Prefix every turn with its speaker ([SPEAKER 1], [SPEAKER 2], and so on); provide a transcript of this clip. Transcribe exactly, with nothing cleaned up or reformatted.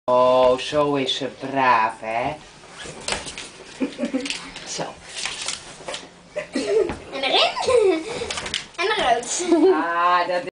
[SPEAKER 1] Oh, zo is ze braaf, hè? Zo.
[SPEAKER 2] En erin. En eruit.
[SPEAKER 1] Ah, dat